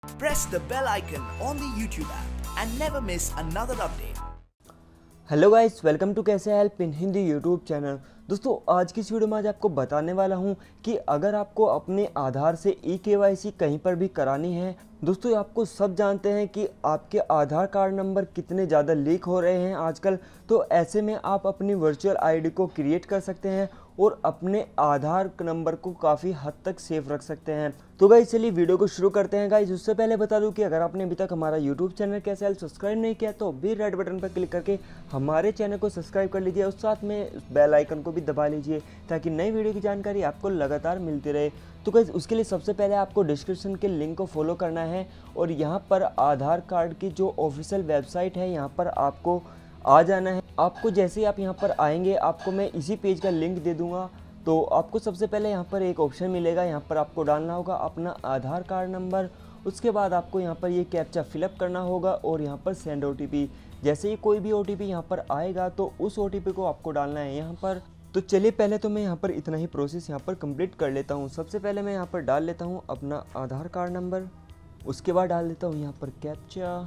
Press the bell icon on the YouTube app and never miss another update. Hello guys, welcome to Kaise help in Hindi YouTube channel. दोस्तों, आज की इस video में आज आपको बताने वाला हूं कि अगर आपको अपने आधार से ई-केवाईसी कहीं पर भी करानी है। दोस्तों, आपको सब जानते हैं कि आपके आधार कार्ड नंबर कितने ज़्यादा लीक हो रहे हैं आजकल। तो ऐसे में आप अपनी वर्चुअल आईडी को क्रिएट कर सकते हैं और अपने आधार नंबर को काफ़ी हद तक सेफ रख सकते हैं। तो गाइस, चलिए वीडियो को शुरू करते हैं। गाइस, उससे पहले बता दूं कि अगर आपने अभी तक हमारा YouTube channel Kaise help subscribe नहीं किया तो भी रेड बटन पर क्लिक करके हमारे चैनल को सब्सक्राइब कर लीजिए और साथ में बेल आइकन को भी दबा लीजिए ताकि नई वीडियो की जानकारी आपको लगातार मिलती रहे। तो गाइस, उसके लिए सबसे पहले आपको डिस्क्रिप्शन के लिंक को फॉलो करना है और यहाँ पर आधार कार्ड की जो ऑफिशियल वेबसाइट है यहाँ पर आपको आ जाना है। आपको जैसे ही आप यहाँ पर आएंगे, आपको मैं इसी पेज का लिंक दे दूँगा। तो आपको सबसे पहले यहाँ पर एक ऑप्शन मिलेगा, यहाँ पर आपको डालना होगा अपना आधार कार्ड नंबर। उसके बाद आपको यहाँ पर ये कैप्चा फिलअप करना होगा और यहाँ पर सेंड ओटीपी। जैसे ही कोई भी ओटीपी यहाँ पर आएगा तो उस ओटीपी को आपको डालना है यहाँ पर। तो चलिए, पहले तो मैं यहाँ पर इतना ही प्रोसेस यहाँ पर कंप्लीट कर लेता हूँ। सबसे पहले मैं यहाँ पर डाल लेता हूँ अपना आधार कार्ड नंबर, उसके बाद डाल देता हूँ यहाँ पर कैप्चा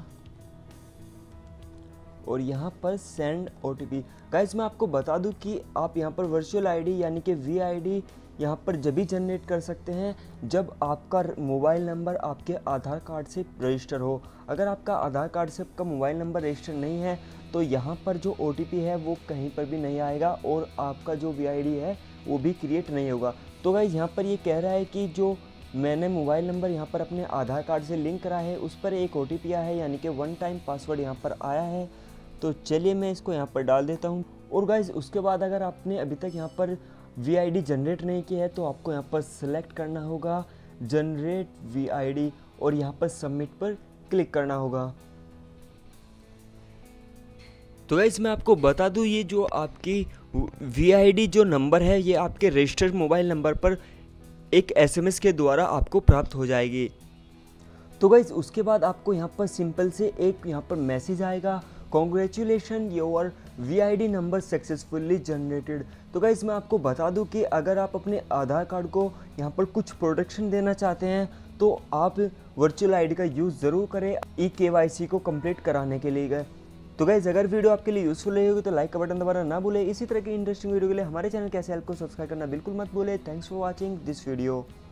और यहाँ पर सेंड ओटीपी। गाइस, मैं आपको बता दूं कि आप यहाँ पर वर्चुअल आईडी यानी कि वीआईडी यहाँ पर जब भी जनरेट कर सकते हैं जब आपका मोबाइल नंबर आपके आधार कार्ड से रजिस्टर हो। अगर आपका आधार कार्ड से आपका मोबाइल नंबर रजिस्टर नहीं है तो यहाँ पर जो ओटीपी है वो कहीं पर भी नहीं आएगा और आपका जो वीआईडी है वो भी क्रिएट नहीं होगा। तो गाइस, यहाँ पर ये कह रहा है कि जो मैंने मोबाइल नंबर यहाँ पर अपने आधार कार्ड से लिंक करा है उस पर एक ओटीपी आया है यानी कि 1 टाइम पासवर्ड यहाँ पर आया है। तो चलिए मैं इसको यहाँ पर डाल देता हूँ। और गाइस, उसके बाद अगर आपने अभी तक यहाँ पर वीआईडी जनरेट नहीं किया है तो आपको यहाँ पर सेलेक्ट करना होगा जनरेट वीआईडी और यहाँ पर सबमिट पर क्लिक करना होगा। तो गाइस, मैं आपको बता दूँ ये जो आपकी वीआईडी जो नंबर है ये आपके रजिस्टर्ड मोबाइल नंबर पर एक एसएमएस के द्वारा आपको प्राप्त हो जाएगी। तो गाइस, उसके बाद आपको यहाँ पर सिंपल से एक यहाँ पर मैसेज आएगा, congratulation your VID number successfully generated. तो गाइस, मैं आपको बता दूं कि अगर आप अपने आधार कार्ड को यहाँ पर कुछ प्रोटेक्शन देना चाहते हैं तो आप वर्चुअल आईडी का यूज़ ज़रूर करें ई-केवाईसी को कंप्लीट कराने के लिए। तो गाइस, अगर वीडियो आपके लिए यूज़फुल रही होगी तो लाइक का बटन दबाना ना भूलें। इसी तरह की इंटरेस्टिंग वीडियो के लिए हमारे चैनल कैसे हेल्प को सब्सक्राइब करना बिल्कुल मत भूलें। Thanks for watching this video.